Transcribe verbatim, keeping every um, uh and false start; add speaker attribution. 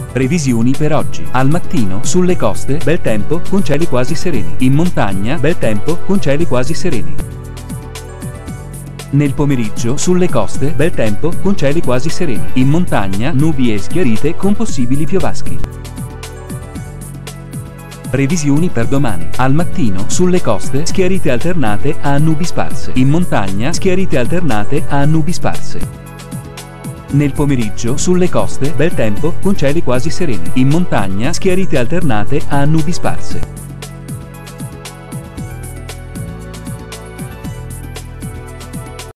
Speaker 1: Previsioni per oggi. Al mattino, sulle coste, bel tempo, con cieli quasi sereni. In montagna, bel tempo, con cieli quasi sereni. Nel pomeriggio, sulle coste, bel tempo, con cieli quasi sereni. In montagna, nubi e schiarite con possibili piovaschi. Previsioni per domani. Al mattino, sulle coste, schiarite alternate a nubi sparse. In montagna, schiarite alternate a nubi sparse. Nel pomeriggio, sulle coste, bel tempo, con cieli quasi sereni. In montagna, schiarite alternate a nubi sparse.